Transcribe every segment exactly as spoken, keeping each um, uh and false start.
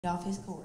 off his cord.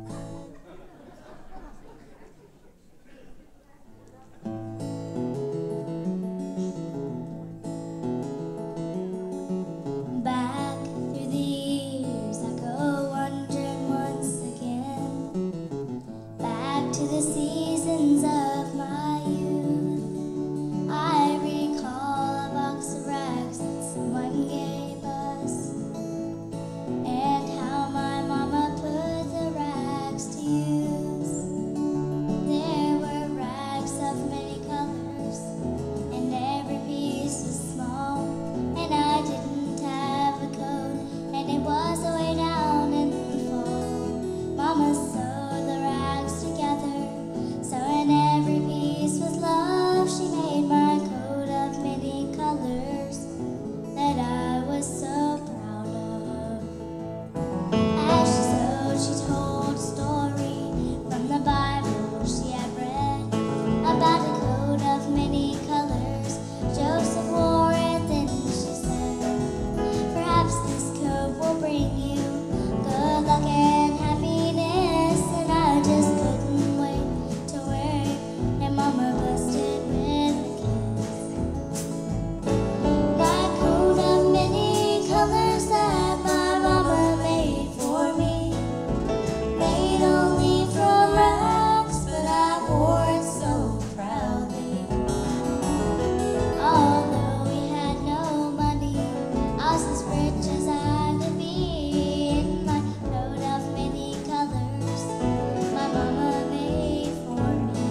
Back through the years I go wandering once again, back to the seasons of my youth. I recall a box of rags that someone gave us, and how my mama put the rags to use. There were rags of many colors, and every piece was small, and I didn't have a coat, and it was way down in the fall. Mama sewed the rags together, sewing every piece with love. She made my coat of many colors that I was so proud of. As she sewed, she told a story from the Bible she had read about a coat of many colors Joseph wore it. Then she said, perhaps this coat will bring you good luck and happiness. And I just couldn't wait to wear it, and Mama busted with a kiss. My coat of many colors that my mama made for me, made only from rags, but I wore it so proudly. Although we had no money, I was as rich as I could be, in my coat of many colors my mama made for me.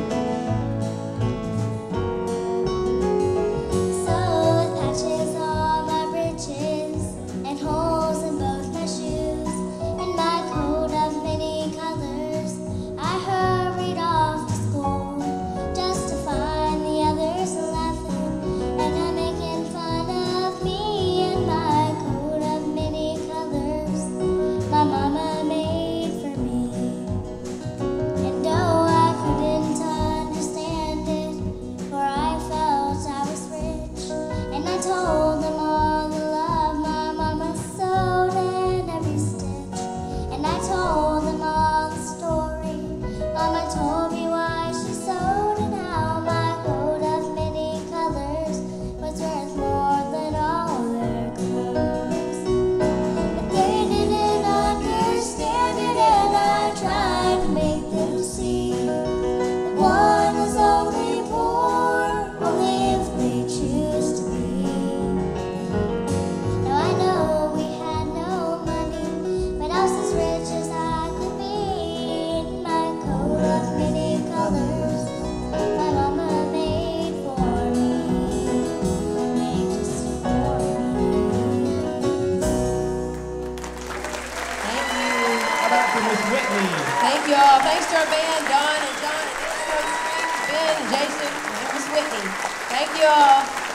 So with patches on my breeches and holes in both my shoes, in my coat of many colors, I hurried off to school, just to find the others laughing and making fun of me. In my coat of many colors my mama made for me. And though I couldn't understand it, for I felt I was rich, and I told them all the love my mama sewed in every stitch. And I told them all the story Mama told me why she sewed, and how my coat of many colors was worth more than all their clothes. But they didn't understand it, and I tried to make them see that one is only poor only if they choose to be. Now I know we had no money, but I was as rich as I could be, in my coat of many colors my mama made for me, made just for me. Thank you. How about for Miss Whitney? Thank you all. Thanks to our band, Don and John and Strings, Ben, Jason, and Miss Whitney. Thank you all.